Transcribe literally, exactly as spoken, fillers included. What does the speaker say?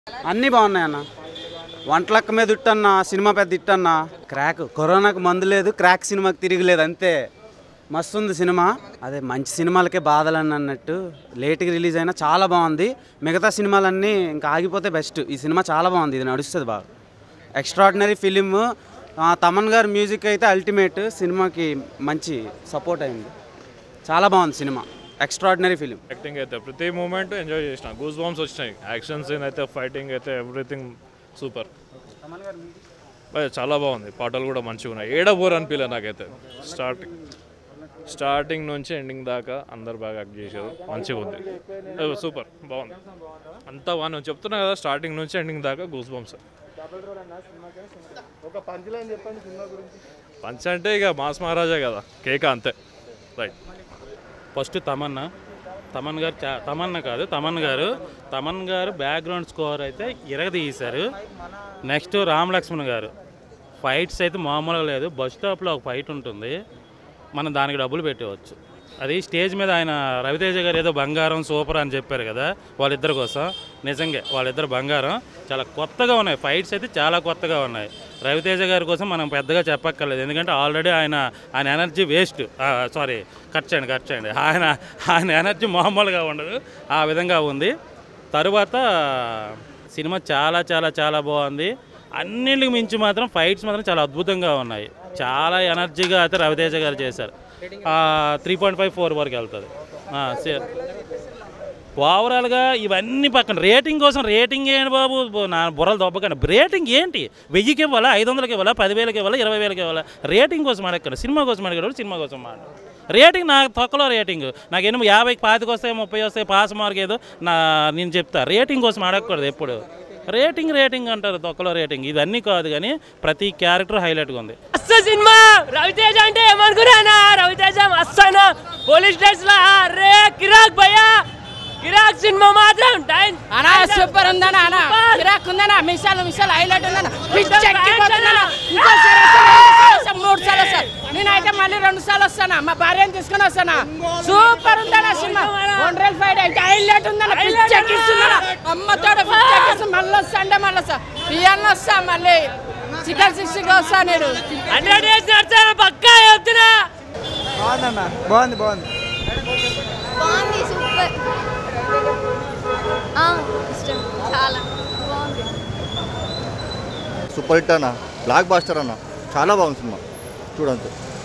అన్నీ బాగున్నాయి అన్న. వంటలక్క మీద ఇట్టన్న, సినిమా పెద్ద ఇట్టన్న. క్రాక్ కరోనాకు మందు లేదు, క్రాక్ సినిమాకి తిరగలేదు, అంతే. మస్తు ఉంది సినిమా. అదే మంచి సినిమాలకే బాధలని అన్నట్టు లేట్గా రిలీజ్ అయినా చాలా బాగుంది. మిగతా సినిమాలన్నీ ఇంకా ఆగిపోతే బెస్ట్. ఈ సినిమా చాలా బాగుంది, ఇది నడుస్తుంది బాగా. Extraordinary film. తమన్ గారి మ్యూజిక్ అయితే అల్టిమేట్. సినిమాకి మంచి సపోర్ట్ అయింది. చాలా బాగుంది సినిమా. Extraordinary film. యాక్టింగ్ అయితే ప్రతి మూమెంట్ ఎంజాయ్ చేసిన. గూస్ బాంబ్స్ వచ్చినాయి. యాక్షన్ సీన్ అయితే, ఫైటింగ్ అయితే, ఎవ్రీథింగ్ సూపర్. చాలా బాగుంది. పాటలు కూడా మంచిగా ఉన్నాయి. ఏడ బోర్ అనిపించలే నాకైతే. స్టార్టింగ్ స్టార్టింగ్ నుంచి ఎండింగ్ దాకా అందరు బాగా యాక్ట్ చేశారు. మంచిగా ఉంది, సూపర్ బాగుంది. అంతా బాగా చెప్తున్నా కదా, స్టార్టింగ్ నుంచి ఎండింగ్ దాకా గూస్ బాంబ్స్. పంచ్ అంటే ఇక మాస్ మహారాజా కదా, కేక అంతే. రైట్. ఫస్ట్ తమన్నా తమన్ గారు చా తమన్నా కాదు తమన్ గారు తమన్ గారు బ్యాక్గ్రౌండ్ స్కోర్ అయితే ఇరగదీశారు. నెక్స్ట్ రామ్ లక్ష్మణ్ గారు ఫైట్స్ అయితే మామూలుగా లేదు. బస్ స్టాప్లో ఒక ఫైట్ ఉంటుంది, మనం దానికి డబ్బులు పెట్టవచ్చు. అది స్టేజ్ మీద ఆయన రవితేజ గారు ఏదో బంగారం సూపర్ అని చెప్పారు కదా వాళ్ళిద్దరి కోసం. నిజంగా వాళ్ళిద్దరు బంగారం. చాలా కొత్తగా ఉన్నాయి ఫైట్స్ అయితే, చాలా కొత్తగా ఉన్నాయి. రవితేజ గారి కోసం మనం పెద్దగా చెప్పక్కర్లేదు, ఎందుకంటే ఆల్రెడీ ఆయన ఆయన ఎనర్జీ వేస్ట్. సారీ కట్ చేయండి కట్ చేయండి ఆయన ఆయన ఎనర్జీ మామూలుగా ఉండదు, ఆ విధంగా ఉంది. తరువాత సినిమా చాలా చాలా చాలా బాగుంది. అన్నింటికి మించి మాత్రం ఫైట్స్ మాత్రం చాలా అద్భుతంగా ఉన్నాయి. చాలా ఎనర్జీగా అయితే రవితేజ గారు చేశారు. త్రీ పాయింట్ ఫైవ్ ఫోర్ వరకు వెళ్తుంది. ఓవరాల్గా ఇవన్నీ పక్కన రేటింగ్ కోసం రేటింగ్ ఏంటి బాబు, నా బుర్రలు దొబ్బకండి. రేటింగ్ ఏంటి? వెయ్యికి ఇవ్వాలా, ఐదు వందలకి ఇవ్వాలా, పదివేలకి ఇవ్వాలా, ఇరవై వేలకి ఇవ్వాలా? రేటింగ్ కోసం అడగండి. సినిమా కోసం అడిగాడు, సినిమా కోసం మాట. రేటింగ్ నాకు తక్కువలో రేటింగ్. నాకు ఎనిమిది యాభైకి పాతికి వస్తాయి, ముప్పై వస్తాయి, పాస్ మార్క్ ఏదో నా నేను చెప్తా. రేటింగ్ కోసం అడగకూడదు ఎప్పుడు. రేటింగ్ రేటింగ్ అంటారు, తొక్కలో రేటింగ్. ఇవన్నీ కాదు కానీ ప్రతి క్యారెక్టర్ హైలైట్గా ఉంది. మస్తు సినిమా. రవితేజ అంటే ఏమనుకున్నా, రవితేజ మస్తు. పోలీస్ స్టేషన్ రే కిరాక్ భయ్యా, కిరాక్ సినిమా మాత్రం టైం అనా సూపర్ ఉందనా. అనా కిరాక్ ఉందనా. మిసాలు మిసాలు హైలైట్ ఉందనా. మూడు సార్లు వస్తాను నేనైతే, మళ్ళీ రెండు సార్లు వస్తానా. మా భార్యను తీసుకుని వస్తానా. సూపర్ ఉందనా సినిమా. వండర్ ఫైట్ అయితే హైలైట్ ఉందనా. అమ్మతో మళ్ళీ వస్తా అంటే మళ్ళీ వస్తా ఇవన్నీ వస్తా. మళ్ళీ చికెన్ సిక్స్టీకి వస్తా నేను. హండ్రెడ్ డేస్ నడుస్తాను పక్కా చెప్తున్నా. బాగుందన్న, బాగుంది బాగుంది బాగుంది సూపర్. ఇష్టం చాలా బాగుంది. సూపర్ హిట్ అన్న, బ్లాక్ బాస్టర్ అన్న, చాలా బాగుంది సినిమా. చూడండి.